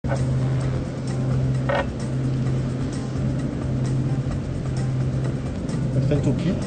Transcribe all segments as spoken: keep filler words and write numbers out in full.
Tá entupido.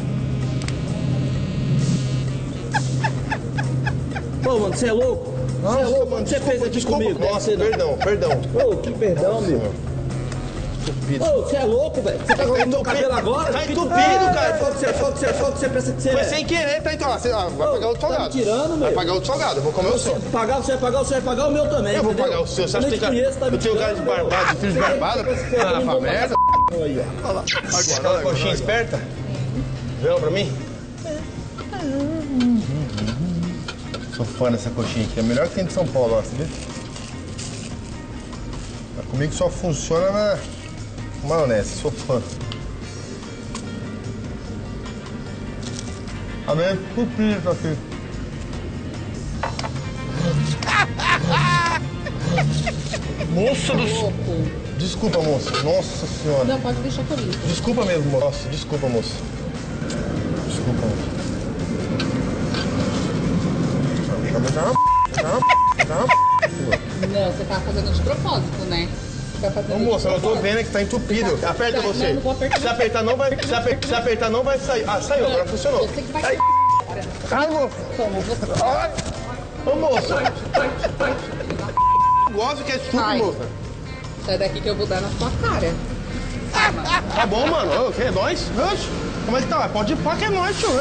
Pô, mano, você é louco? Você é louco? O que você fez aqui desculpa, comigo? Nossa, perdão, perdão. Ô, que perdão, meu. Ô, você é louco, velho? Você tá com o meu cabelo agora? Tá entupido, cara. Qual que você, qual que você, qual que você pensa que você Foi é? sem querer, tá então. Você, ah, vai Ô, pagar outro tá me salgado. tirando, Vai meu. pagar outro salgado, eu vou comer o seu. Você pagar, você vai pagar, você vai pagar o meu também. Eu vou entendeu? pagar o seu. Você Eu acha nem que te tem conheço, tá cara. me Eu tenho cara de tirando, meu. barbado, de filho de barbado. Você- Ah, eu não pra vou merda. pagar. Aí, ó. Olha lá. Aquela coxinha esperta. Vê uma pra mim? Sou fã dessa coxinha aqui. É a melhor que tem de São Paulo, ó, sabia? Mas comigo só funciona na maionese. Sou fã. A minha é tupido aqui. Moça do céu. Desculpa, moça. Nossa senhora. Não, pode deixar que eu limpo. Desculpa mesmo, moça. Nossa, desculpa, moça. Desculpa, moça. Não, você tá fazendo de propósito, né? Você tá fazendo Ô, de moça, eu tô propósito. vendo que tá entupido. Aperta Não, você. não vou apertar. Se apertar não vai, se aper- se apertar não vai sair. Ah, saiu, agora funcionou. Você que vai... Ai, ai, moça. Toma, você... Ai. Ô, moça. Gosto que é chupa, Ai. moça. Sai daqui que eu vou dar na sua cara. Tá bom, mano. Ô, que é nóis? Oxe. Como é que tá? Pode ir pá que é nóis, tio.